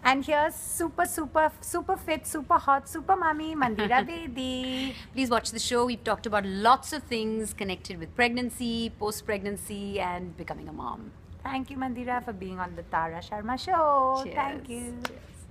And here's super, super, super fit, super hot, super mummy, Mandira Bedi. Please watch the show. We've talked about lots of things connected with pregnancy, post-pregnancy, and becoming a mom. Thank you, Mandira, for being on the Tara Sharma show. Cheers. Thank you. Cheers.